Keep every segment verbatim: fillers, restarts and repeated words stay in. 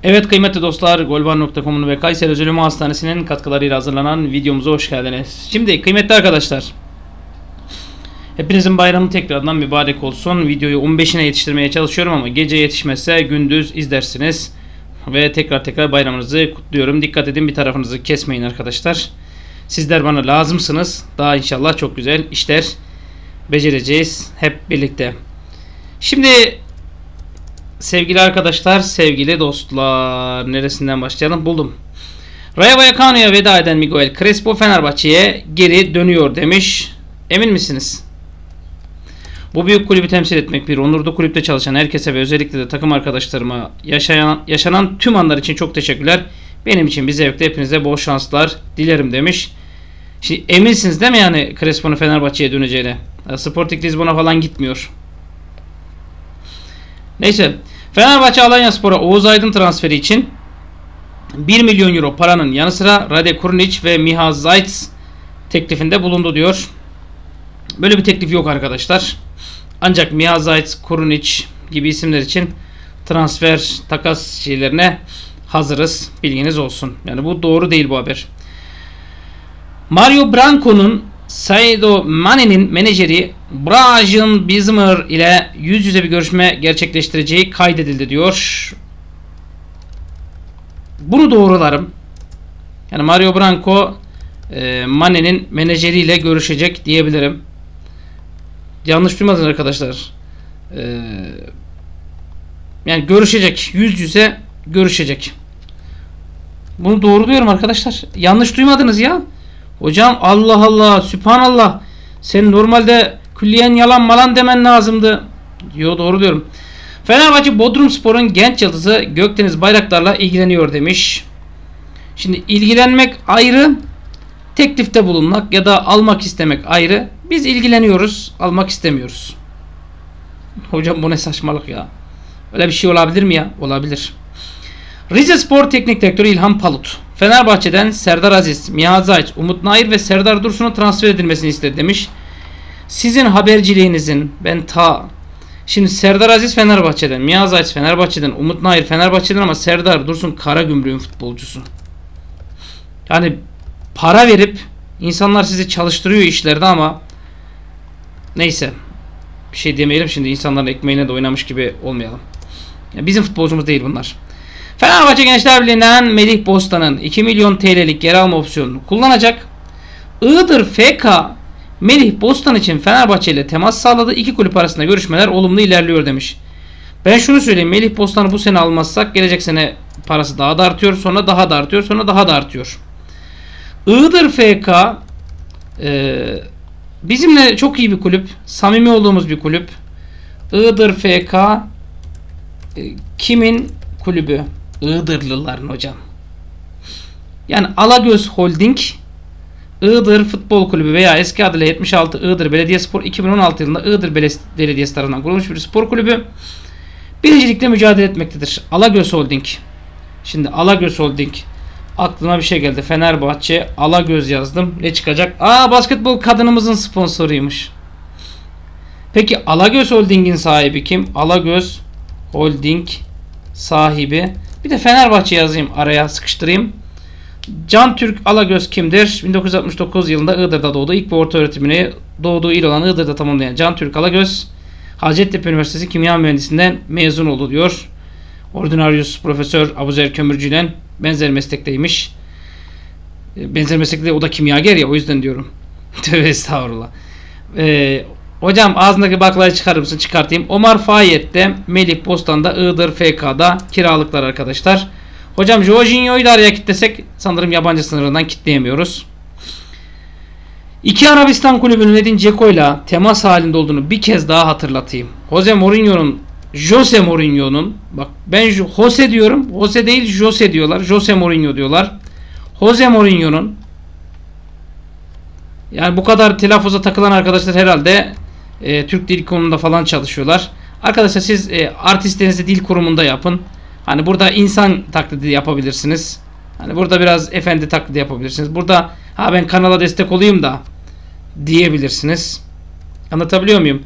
Evet kıymetli dostlar, golban nokta com'un ve Kayseri Özel Ümumi Hastanesi'nin katkılarıyla hazırlanan videomuza hoş geldiniz. Şimdi kıymetli arkadaşlar, hepinizin bayramı tekrardan mübarek olsun. Videoyu on beşine yetiştirmeye çalışıyorum ama gece yetişmezse gündüz izlersiniz. Ve tekrar tekrar bayramınızı kutluyorum. Dikkat edin, bir tarafınızı kesmeyin arkadaşlar. Sizler bana lazımsınız. Daha inşallah çok güzel işler becereceğiz hep birlikte. Şimdi sevgili arkadaşlar, sevgili dostlar, neresinden başlayalım? Buldum. Rayo Vallecano'ya veda eden Miguel Crespo Fenerbahçe'ye geri dönüyor demiş. Emin misiniz? Bu büyük kulübü temsil etmek bir onurdu. Kulüpte çalışan herkese ve özellikle de takım arkadaşlarıma yaşayan, yaşanan tüm anlar için çok teşekkürler. Benim için bir zevkti. Hepinize bol şanslar dilerim demiş. Şimdi eminsiniz değil mi yani Crespo'nun Fenerbahçe'ye döneceğine? Sporting Lisbon'a falan gitmiyor. Neyse. Fenerbahçe Alanyaspor'a Oğuz Aydın transferi için bir milyon euro paranın yanı sıra Rade Kurnic ve Miha Zajc teklifinde bulundu diyor. Böyle bir teklif yok arkadaşlar. Ancak Miha Zajc, Kurnic gibi isimler için transfer, takas şeylerine hazırız. Bilginiz olsun. Yani bu doğru değil bu haber. Mario Branco'nun Sadio Mane'nin menajeri Brian Bismer ile yüz yüze bir görüşme gerçekleştireceği kaydedildi diyor. Bunu doğrularım. Yani Mario Branco e, Mane'nin menajeriyle görüşecek diyebilirim. Yanlış duymadınız arkadaşlar. E, yani görüşecek. Yüz yüze görüşecek. Bunu doğruluyorum arkadaşlar. Yanlış duymadınız ya. Hocam Allah Allah, Sübhanallah. Sen normalde külliyen yalan malan demen lazımdı. Yo, doğru diyorum. Fenerbahçe Bodrumspor'un genç yıldızı Gökdeniz Bayraktar'la ilgileniyor demiş. Şimdi ilgilenmek ayrı, teklifte bulunmak ya da almak istemek ayrı. Biz ilgileniyoruz, almak istemiyoruz. Hocam bu ne saçmalık ya. Öyle bir şey olabilir mi ya? Olabilir. Rizespor Teknik Direktörü İlhan Palut Fenerbahçe'den Serdar Aziz, Miha Zajc, Umut Nayır ve Serdar Dursun'un transfer edilmesini istedi demiş. Sizin haberciliğinizin ben ta şimdi Serdar Aziz Fenerbahçe'den, Miha Zajc Fenerbahçe'den, Umut Nayır Fenerbahçe'den ama Serdar Dursun Karagümrük'ün futbolcusu. Yani para verip insanlar sizi çalıştırıyor işlerde ama neyse, bir şey demeyelim şimdi, insanların ekmeğine de oynamış gibi olmayalım. Yani bizim futbolcumuz değil bunlar. Fenerbahçe Gençler Birliği'nden Melih Bostan'ın iki milyon T L'lik geri alma opsiyonunu kullanacak. Iğdır F K Melih Bostan için Fenerbahçe ile temas sağladı. İki kulüp arasında görüşmeler olumlu ilerliyor demiş. Ben şunu söyleyeyim, Melih Bostan'ı bu sene almazsak gelecek sene parası daha da artıyor, sonra daha da artıyor, sonra daha da artıyor. Iğdır F K e, bizimle çok iyi bir kulüp, samimi olduğumuz bir kulüp. Iğdır F K e, kimin kulübü? Iğdırlıların hocam. Yani Alagöz Holding Iğdır Futbol Kulübü veya eski adıyla yetmiş altı Iğdır Belediyespor iki bin on altı yılında Iğdır Belediyesi tarafından kurulmuş bir spor kulübü. Birincilikle mücadele etmektedir. Alagöz Holding. Şimdi Alagöz Holding, aklıma bir şey geldi. Fenerbahçe Alagöz yazdım. Ne çıkacak? Aa, basketbol kadınımızın sponsoruymuş. Peki Alagöz Holding'in sahibi kim? Alagöz Holding sahibi. Bir de Fenerbahçe yazayım, araya sıkıştırayım. Can Türk Alagöz kimdir? bin dokuz yüz altmış dokuz yılında Iğdır'da doğdu. İlk ve orta öğretimini doğduğu il olan Iğdır'da tamamlayan Can Türk Alagöz, Hacettepe Üniversitesi Kimya Mühendisliğinden mezun oldu diyor. Ordinarius Profesör Abuzer Kömürcü ile benzer meslekteymiş. Benzer meslekte, o da kimyager ya, o yüzden diyorum. Tövbe estağfurullah. Eee Hocam ağzındaki baklayı çıkarır mısın? Çıkartayım. Omar Fayyet'te, Melih Bostan'da, Iğdır F K'da kiralıklar arkadaşlar. Hocam Jorginho'yu da araya kitlesek sanırım yabancı sınırından kitleyemiyoruz. İki Arabistan kulübünün Edin Dzeko'yla temas halinde olduğunu bir kez daha hatırlatayım. Jose Mourinho'nun Jose Mourinho'nun bak ben Jose diyorum. Jose değil Jose diyorlar. Jose Mourinho diyorlar. Jose Mourinho'nun, yani bu kadar telaffuza takılan arkadaşlar herhalde e, Türk Dil Kurumu'nda falan çalışıyorlar. Arkadaşlar siz e, artistlerinizi dil kurumunda yapın. Hani burada insan taklidi yapabilirsiniz. Hani burada biraz efendi taklidi yapabilirsiniz. Burada ha ben kanala destek olayım da diyebilirsiniz. Anlatabiliyor muyum?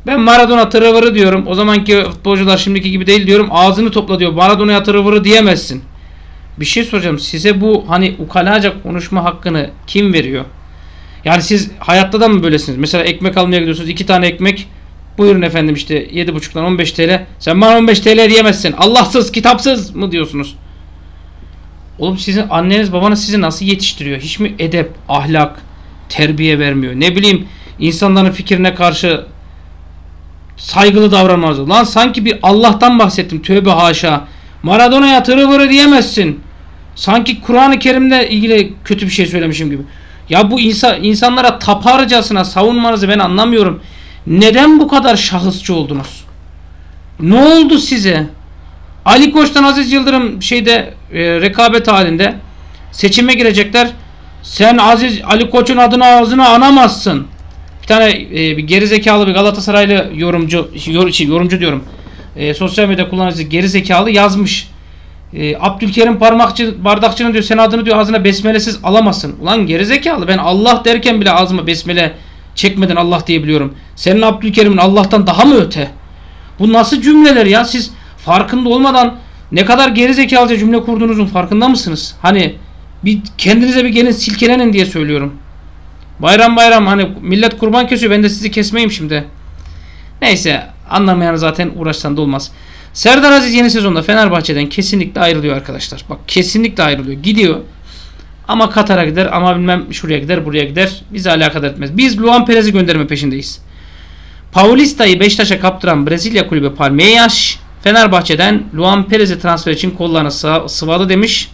Ben Maradona tırıvırı diyorum. O zamanki futbolcular şimdiki gibi değil diyorum. Ağzını topla diyor. Maradona'ya tırıvırı diyemezsin. Bir şey soracağım. Size bu hani ukalaca konuşma hakkını kim veriyor? Yani siz hayatta da mı böylesiniz? Mesela ekmek almaya gidiyorsunuz. iki tane ekmek. Buyurun efendim işte yedi buçuktan on beş T L. Sen bana on beş T L diyemezsin. Allahsız, kitapsız mı diyorsunuz? Oğlum sizin anneniz babanız sizi nasıl yetiştiriyor? Hiç mi edep, ahlak, terbiye vermiyor? Ne bileyim insanların fikrine karşı saygılı davranmaz. Lan sanki bir Allah'tan bahsettim. Tövbe haşa. Maradona'ya tırıvırı diyemezsin. Sanki Kur'an-ı Kerim'le ilgili kötü bir şey söylemişim gibi. Ya bu insan insanlara taparcasına savunmanızı ben anlamıyorum. Neden bu kadar şahısçı oldunuz? Ne oldu size? Ali Koç'tan Aziz Yıldırım şeyde e, rekabet halinde seçime girecekler. Sen Aziz Ali Koç'un adını ağzına anamazsın. Bir tane e, bir gerizekalı bir Galatasaraylı yorumcu yor, şey, yorumcu diyorum. E, sosyal medya kullanıcısı gerizekalı yazmış. E, Abdülkerim Parmakçı Bardakçı'nın diyor sen adını diyor ağzına besmelesiz alamazsın. Ulan gerizekalı ben Allah derken bile ağzıma besmele çekmeden Allah diyebiliyorum. Senin Abdülkerim'in Allah'tan daha mı öte? Bu nasıl cümleler ya? Siz farkında olmadan ne kadar gerizekalıca cümle kurduğunuzun farkında mısınız? Hani bir kendinize bir gelin silkelenin diye söylüyorum. Bayram bayram hani millet kurban kesiyor ben de sizi kesmeyeyim şimdi. Neyse anlamayan zaten uğraşsan da olmaz. Serdar Aziz yeni sezonda Fenerbahçe'den kesinlikle ayrılıyor arkadaşlar. Bak kesinlikle ayrılıyor. Gidiyor. Ama Katar'a gider ama bilmem şuraya gider buraya gider. Bizi alakadar etmez. Biz Luan Perez'i gönderme peşindeyiz. Paulista'yı Beşiktaş'a kaptıran Brezilya kulübü Palmeiras Fenerbahçe'den Luan Perez'i transfer için kollarını sıvadı demiş.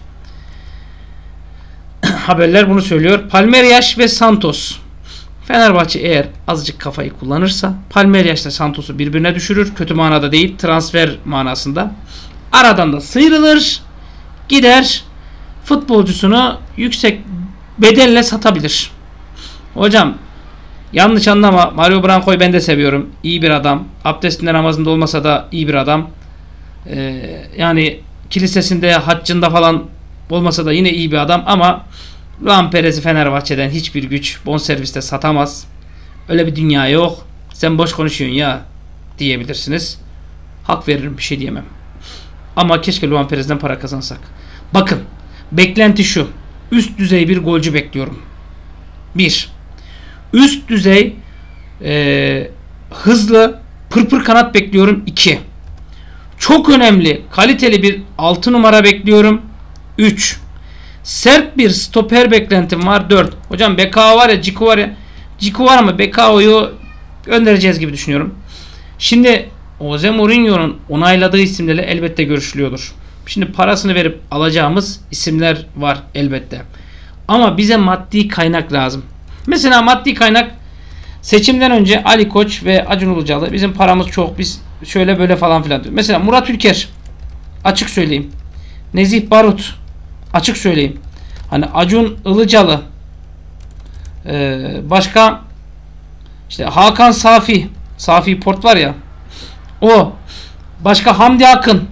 Haberler bunu söylüyor. Palmeiras ve Santos. Fenerbahçe eğer azıcık kafayı kullanırsa Palmeiras ile Santos'u birbirine düşürür. Kötü manada değil, transfer manasında. Aradan da sıyrılır. Gider futbolcusunu yüksek bedelle satabilir. Hocam yanlış anlama. Mario Branco'yu ben de seviyorum. İyi bir adam. Abdestinde namazında olmasa da iyi bir adam. Ee, yani kilisesinde haccında falan olmasa da yine iyi bir adam ama Luan Perez'i Fenerbahçe'den hiçbir güç bonserviste satamaz. Öyle bir dünya yok. Sen boş konuşuyorsun ya diyebilirsiniz. Hak veririm, bir şey diyemem. Ama keşke Luan Perez'den para kazansak. Bakın beklenti şu. Üst düzey bir golcü bekliyorum. Bir. Üst düzey e, hızlı pırpır kanat bekliyorum. İki. Çok önemli kaliteli bir altı numara bekliyorum. Üç. Sert bir stoper beklentim var. dört. Hocam B K O var ya, Ciku var ya. Ciku var ama B K O'yu göndereceğiz gibi düşünüyorum. Şimdi Jose Mourinho'nun onayladığı isimlerle elbette görüşülüyordur. Şimdi parasını verip alacağımız isimler var elbette. Ama bize maddi kaynak lazım. Mesela maddi kaynak seçimden önce Ali Koç ve Acun Ilıcalı bizim paramız çok, biz şöyle böyle falan filan diyor. Mesela Murat Ülker, açık söyleyeyim. Nezih Barut, açık söyleyeyim. Hani Acun Ilıcalı, ee, başka işte Hakan Safi, Safi Port var ya, o, başka Hamdi Akın,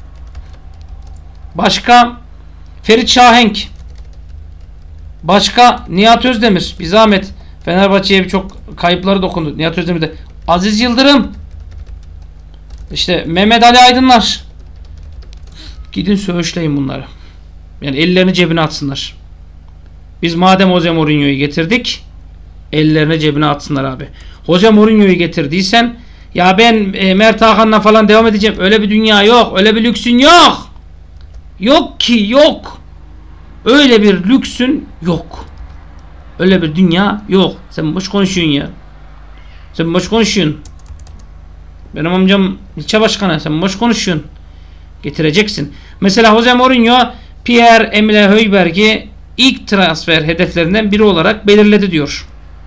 başka Ferit Şahenk, başka Nihat Özdemir, bir zahmet Fenerbahçe'ye birçok kayıpları dokundu. Nihat Özdemir de, Aziz Yıldırım, işte Mehmet Ali Aydınlar. Gidin söğüşleyin bunları. Yani ellerini cebine atsınlar. Biz madem Jose Mourinho'yu getirdik, ellerini cebine atsınlar abi. Jose Mourinho'yu getirdiysen ya ben e, Mert Hakan'la falan devam edeceğim. Öyle bir dünya yok. Öyle bir lüksün yok. Yok ki yok. Öyle bir lüksün yok. Öyle bir dünya yok. Sen boş konuşuyorsun ya. Sen boş konuşuyorsun. Benim amcam ilçe başkanı. Sen boş konuşuyorsun. Getireceksin. Mesela Jose Mourinho Pierre-Emile Højbjerg'i ilk transfer hedeflerinden biri olarak belirledi diyor.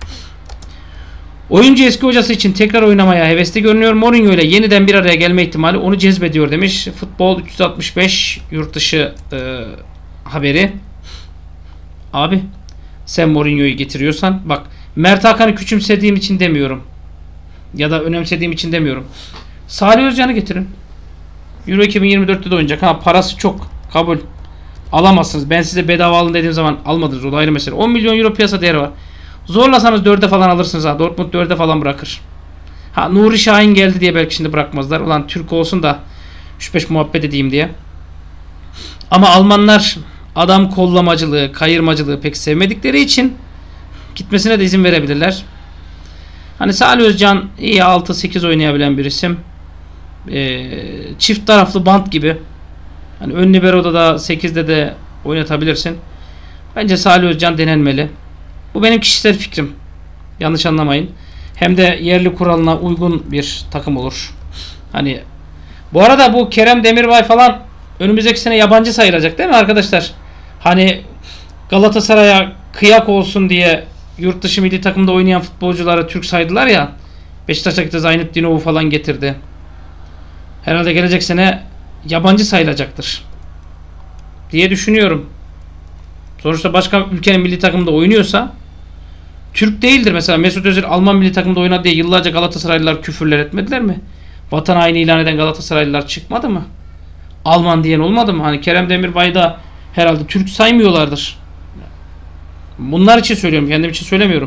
Oyuncu eski hocası için tekrar oynamaya hevesli görünüyor. Mourinho ile yeniden bir araya gelme ihtimali onu cezbediyor demiş. Futbol üç yüz altmış beş yurt dışı e, haberi. Abi sen Mourinho'yu getiriyorsan bak, Mert Hakan'ı küçümsediğim için demiyorum. Ya da önemsediğim için demiyorum. Salih Özcan'ı getirin. Euro iki bin yirmi dörtte de oynayacak. Ha, parası çok. Kabul. Alamazsınız. Ben size bedava alın dediğim zaman almadınız. O da ayrı mesele. on milyon euro piyasa değeri var. Zorlasanız dörde falan alırsınız ha. Dortmund dörde falan bırakır. Ha, Nuri Şahin geldi diye belki şimdi bırakmazlar. Ulan Türk olsun da üç beş muhabbet edeyim diye. Ama Almanlar adam kollamacılığı, kayırmacılığı pek sevmedikleri için gitmesine de izin verebilirler. Hani Salih Özcan iyi altı sekiz oynayabilen bir isim. Ee, çift taraflı bant gibi. Hani ön libero'da da sekizde de oynatabilirsin. Bence Salih Özcan denenmeli. Bu benim kişisel fikrim. Yanlış anlamayın. Hem de yerli kuralına uygun bir takım olur. Hani bu arada bu Kerem Demirbay falan önümüzdeki sene yabancı sayılacak değil mi arkadaşlar? Hani Galatasaray'a kıyak olsun diye yurt dışı milli takımda oynayan futbolcuları Türk saydılar ya. Beşiktaş'a gitti, Zaynetdinov'u falan getirdi. Herhalde gelecek sene yabancı sayılacaktır diye düşünüyorum. Sonuçta başka ülkenin milli takımında oynuyorsa Türk değildir. Mesela Mesut Özil Alman milli takımda oynadı diye yıllarca Galatasaraylılar küfürler etmediler mi? Vatan haini ilan eden Galatasaraylılar çıkmadı mı? Alman diyen olmadı mı? Hani Kerem Demirbay'ı da herhalde Türk saymıyorlardır. Bunlar için söylüyorum. Kendim için söylemiyorum.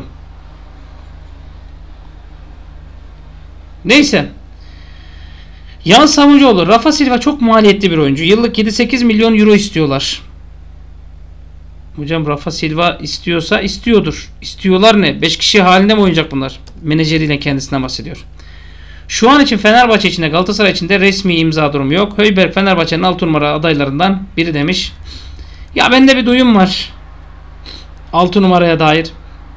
Neyse. Yan Savunucuoğlu, Rafa Silva çok maliyetli bir oyuncu. Yıllık yedi sekiz milyon euro istiyorlar. Hocam Rafa Silva istiyorsa istiyordur. İstiyorlar ne? beş kişi halinde mi oynayacak bunlar? Menajeriyle kendisinden bahsediyor. Şu an için Fenerbahçe için de Galatasaray için de resmi imza durumu yok. Højbjerg Fenerbahçe'nin altı numara adaylarından biri demiş. Ya bende bir duyum var. altı numaraya dair.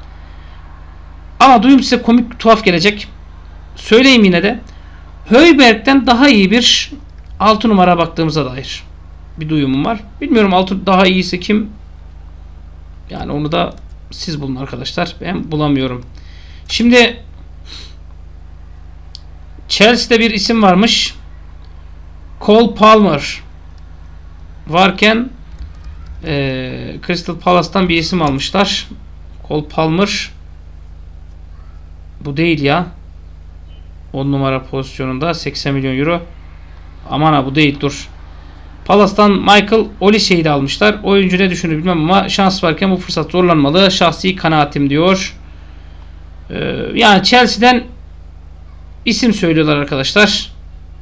Ama duyum size komik, tuhaf gelecek. Söyleyeyim yine de. Højbjerg'den daha iyi bir altı numara baktığımıza dair bir duyumum var. Bilmiyorum altı daha iyisi kim? Yani onu da siz bulun arkadaşlar. Ben bulamıyorum. Şimdi Chelsea'de bir isim varmış. Cole Palmer varken e, Crystal Palace'tan bir isim almışlar. Cole Palmer bu değil ya. on numara pozisyonunda seksen milyon euro. Aman ha bu değil, dur. Palace'tan Michael Olise'yi de almışlar. Oyuncu ne düşünür bilmem ama şans varken bu fırsat zorlanmalı. Şahsi kanaatim diyor. Ee, yani Chelsea'den isim söylüyorlar arkadaşlar.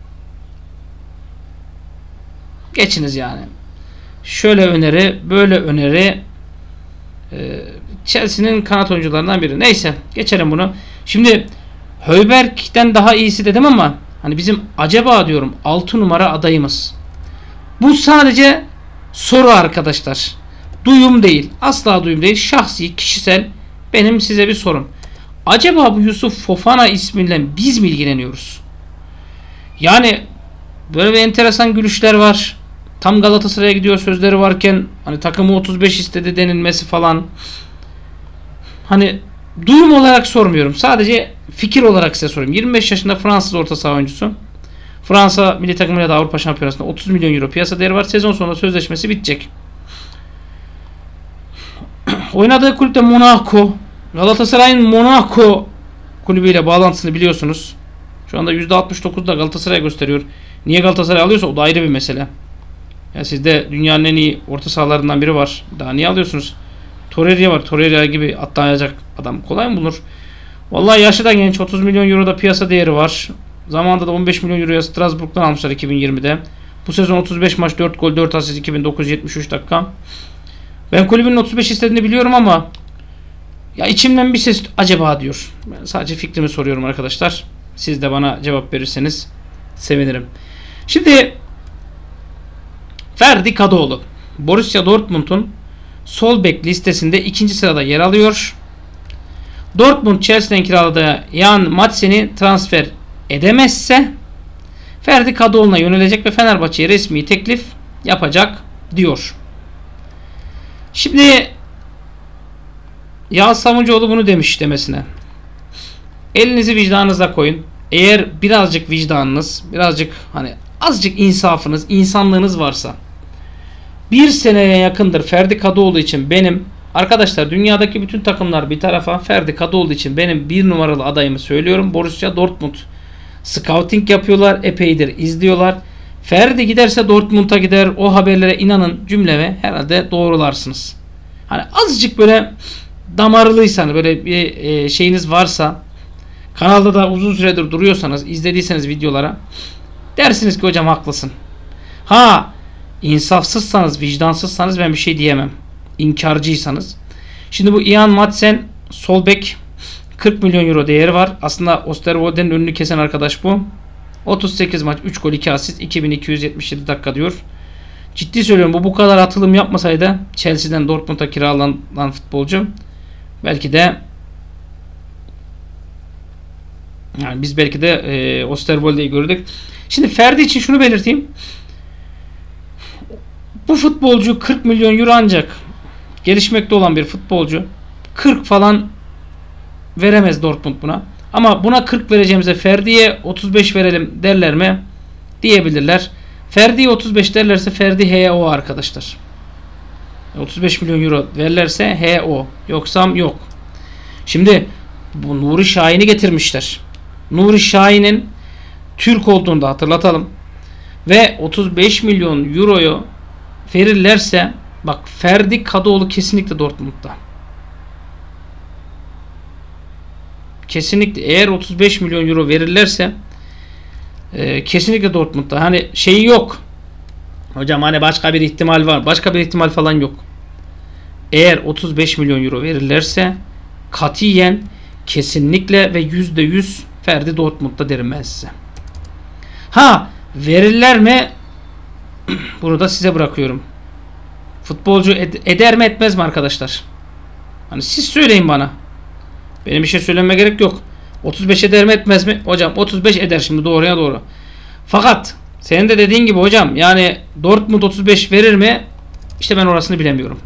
Geçiniz yani. Şöyle öneri, böyle öneri. Ee, Chelsea'nin kanat oyuncularından biri. Neyse, geçelim bunu. Şimdi Højbjerg'den daha iyisi dedim ama hani bizim acaba diyorum altı numara adayımız. Bu sadece soru arkadaşlar. Duyum değil. Asla duyum değil. Şahsi, kişisel benim size bir sorum. Acaba bu Yusuf Fofana ismiyle biz mi ilgileniyoruz? Yani böyle bir enteresan gülüşler var. Tam Galatasaray'a gidiyor sözleri varken hani takımı otuz beş istedi denilmesi falan. Hani duyum olarak sormuyorum. Sadece fikir olarak size sorayım. yirmi beş yaşında Fransız orta saha oyuncusu. Fransa milli takımıyla da Avrupa Şampiyonası'nda otuz milyon euro piyasa değeri var. Sezon sonunda sözleşmesi bitecek. Oynadığı kulüpte Monaco. Galatasaray'ın Monaco kulübüyle bağlantısını biliyorsunuz. Şu anda yüzde altmış dokuzda Galatasaray'a gösteriyor. Niye Galatasaray alıyorsa o da ayrı bir mesele. Ya sizde dünyanın en iyi orta sahalarından biri var. Daha niye alıyorsunuz? Torreira var. Torreira gibi atlayacak adam kolay mı bulunur? Vallahi yaşı da genç. otuz milyon euro da piyasa değeri var. Zamanında da on beş milyon euroya Strasbourg'dan almışlar iki bin yirmide. Bu sezon otuz beş maç, dört gol, dört asist, iki bin dokuz yüz yetmiş üç dakika. Ben kulübün otuz beş istediğini biliyorum ama ya içimden bir ses acaba diyor. Ben sadece fikrimi soruyorum arkadaşlar. Siz de bana cevap verirseniz sevinirim. Şimdi Ferdi Kadıoğlu Borussia Dortmund'un sol bek listesinde ikinci sırada yer alıyor. Dortmund Chelsea'den kiraladığı Jan Madsen'i transfer edemezse Ferdi Kadıoğlu'na yönelecek ve Fenerbahçe'ye resmi teklif yapacak diyor. Şimdi Yağız Savunucuoğlu bunu demiş demesine. Elinizi vicdanınıza koyun. Eğer birazcık vicdanınız, birazcık hani azıcık insafınız, insanlığınız varsa bir seneye yakındır Ferdi Kadıoğlu için benim arkadaşlar dünyadaki bütün takımlar bir tarafa, Ferdi Kadıoğlu için benim bir numaralı adayımı söylüyorum. Borussia Dortmund. Scouting yapıyorlar, epeydir izliyorlar. Ferdi giderse Dortmund'a gider. O haberlere inanın cümleme herhalde doğrularsınız. Hani azıcık böyle damarlıysanız, böyle bir şeyiniz varsa, Kanalda da uzun süredir duruyorsanız, izlediyseniz videolara, dersiniz ki hocam haklısın. Ha, insafsızsanız, vicdansızsanız ben bir şey diyemem. İnkarcıysanız. Şimdi bu Ian Madsen sol bek, kırk milyon euro değeri var. Aslında Oosterwolde'nin önünü kesen arkadaş bu. otuz sekiz maç, üç gol, iki asist, iki bin iki yüz yetmiş yedi dakika diyor. Ciddi söylüyorum, bu bu kadar atılım yapmasaydı Chelsea'den Dortmund'a kiralanan futbolcu belki de, yani biz belki de e, Oosterwolde'yi gördük. Şimdi Ferdi için şunu belirteyim. Bu futbolcu kırk milyon euro ancak gelişmekte olan bir futbolcu. kırk falan veremez Dortmund buna. Ama buna kırk vereceğimize Ferdi'ye otuz beş verelim derler mi? Diyebilirler. Ferdi'ye otuz beş derlerse Ferdi H O arkadaşlar. otuz beş milyon euro verirlerse H O. Yoksam yok. Şimdi bu Nuri Şahin'i getirmişler. Nuri Şahin'in Türk olduğunu da hatırlatalım. Ve otuz beş milyon euroyu verirlerse bak, Ferdi Kadıoğlu kesinlikle Dortmund'da. Kesinlikle eğer otuz beş milyon euro verirlerse e, kesinlikle Dortmund'da. Hani şeyi yok. Hocam hani başka bir ihtimal var. Başka bir ihtimal falan yok. Eğer otuz beş milyon euro verirlerse katiyen, kesinlikle ve yüzde yüz Ferdi Dortmund'da derim ben size. Ha, verirler mi? Bunu da size bırakıyorum. Futbolcu ed- eder mi etmez mi arkadaşlar? Hani siz söyleyin bana. Benim bir şey söylememe gerek yok. otuz beş eder mi etmez mi? Hocam otuz beş eder, şimdi doğruya doğru. Fakat senin de dediğin gibi hocam, yani Dortmund otuz beş verir mi? İşte ben orasını bilemiyorum.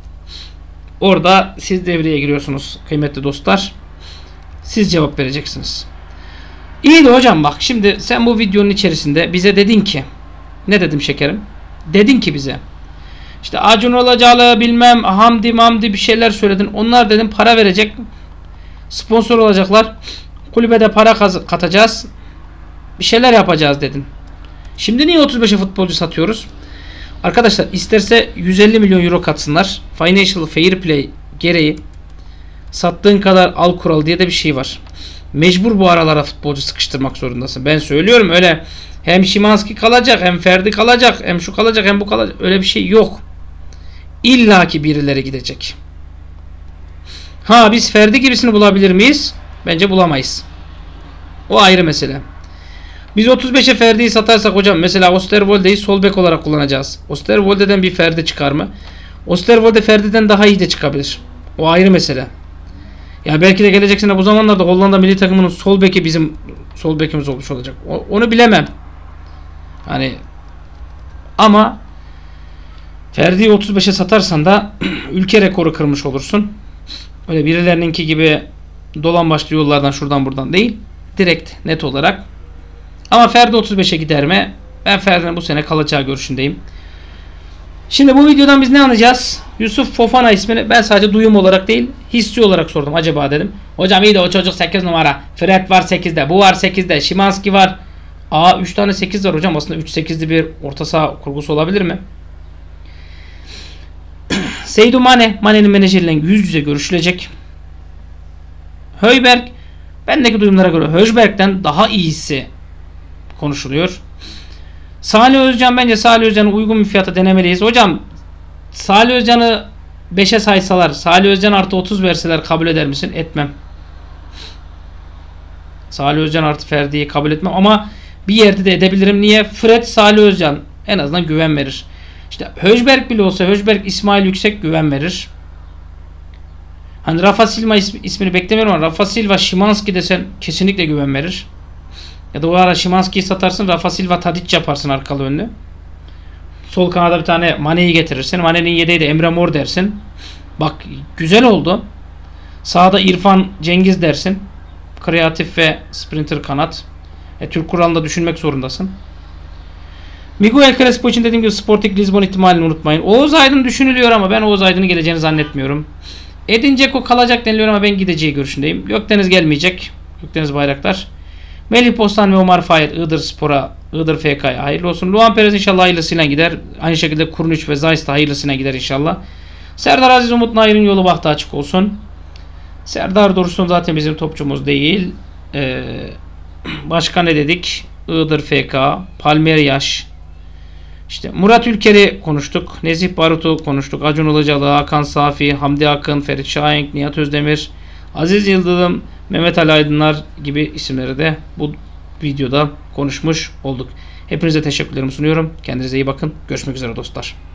Orada siz devreye giriyorsunuz kıymetli dostlar. Siz cevap vereceksiniz. İyi de hocam bak, şimdi sen bu videonun içerisinde bize dedin ki, ne dedim şekerim? Dedin ki bize, işte Acun Ilıcalı bilmem Hamdi Mamdi bir şeyler söyledin. Onlar dedim para verecek, sponsor olacaklar, kulübede para katacağız, bir şeyler yapacağız dedin. Şimdi niye otuz beşe futbolcu satıyoruz? Arkadaşlar isterse yüz elli milyon euro katsınlar. Financial Fair Play gereği sattığın kadar al kural diye de bir şey var. Mecbur bu aralara futbolcu sıkıştırmak zorundasın. Ben söylüyorum, öyle hem Szymański kalacak, hem Ferdi kalacak, hem şu kalacak, hem bu kalacak. Öyle bir şey yok. İlla ki birileri gidecek. Ha, biz Ferdi gibisini bulabilir miyiz? Bence bulamayız. O ayrı mesele. Biz otuz beşe Ferdi'yi satarsak hocam, mesela Oosterwolde'yi sol bek olarak kullanacağız. Oosterwolde'den bir Ferdi çıkar mı? Oosterwolde Ferdi'den daha iyi de çıkabilir. O ayrı mesele. Ya belki de gelecek sene bu zamanlarda Hollanda milli takımının sol beki bizim sol bekimiz olmuş olacak. O, onu bilemem. Hani ama Ferdi'yi otuz beşe satarsan da ülke rekoru kırmış olursun. Öyle birilerininki gibi dolan başlı yollardan şuradan buradan değil. Direkt net olarak. Ama Ferdi otuz beşe gider mi? Ben Ferdi'nin bu sene kalacağı görüşündeyim. Şimdi bu videodan biz ne anlayacağız? Yusuf Fofana ismini ben sadece duyum olarak değil, hissi olarak sordum. Acaba dedim. Hocam iyi de o çocuk sekiz numara. Fred var sekizde. Bu var sekizde. Szymański var. Aa, üç tane sekiz var hocam. Aslında üç sekizli bir orta saha kurgusu olabilir mi? Seydou Mane. Mane'nin menajeriyle yüz yüze görüşülecek. Højbjerg. Bendeki duyumlara göre Højbjerg'den daha iyisi konuşuluyor. Salih Özcan, bence Salih Özcan'ı uygun bir fiyata denemeliyiz. Hocam Salih Özcan'ı beşe saysalar, Salih Özcan artı otuz verseler kabul eder misin? Etmem. Salih Özcan artı Ferdi'yi kabul etmem ama bir yerde de edebilirim. Niye? Fred, Salih Özcan en azından güven verir. İşte Højbjerg bile olsa, Højbjerg İsmail Yüksek güven verir. Hani Rafa Silva ismi, ismini beklemiyorum ama Rafa Silva Szymański desen kesinlikle güven verir. Ya da o ara Szymański'yi satarsın, Rafa Silva Tadic yaparsın arkalı önlü. Sol kanada bir tane Mane'yi getirirsin. Mane'nin yedeği de Emre Mor dersin. Bak güzel oldu. Sağda İrfan Cengiz dersin. Kreatif ve sprinter kanat. E, Türk kuralında düşünmek zorundasın. Miguel Crespo için dediğim gibi Sporting Lisbon ihtimalini unutmayın. Oğuz Aydın düşünülüyor ama ben Oğuz Aydın'ın geleceğini zannetmiyorum. Edin Dzeko kalacak deniliyor ama ben gideceği görüşündeyim. Gökdeniz gelmeyecek. Gökdeniz Bayraktar. Melih Postan ve Omar Fayet Iğdır Spor'a, Iğdır F K'ya hayırlı olsun. Luan Perez inşallah hayırlısıyla gider. Aynı şekilde Kurniç ve Zayis de hayırlısıyla gider inşallah. Serdar Aziz Umut Nair'in yolu bahtı açık olsun. Serdar Dursun zaten bizim topçumuz değil. Ee, başka ne dedik? Iğdır F K, Palmieri Yaş, işte Murat Ülker'i konuştuk. Nezih Barut'u konuştuk. Acun Ilıcalı, Hakan Safi, Hamdi Akın, Ferit Şahenk, Nihat Özdemir, Aziz Yıldırım, Mehmet Ali Aydınlar gibi isimleri de bu videoda konuşmuş olduk. Hepinize teşekkürlerimi sunuyorum. Kendinize iyi bakın. Görüşmek üzere dostlar.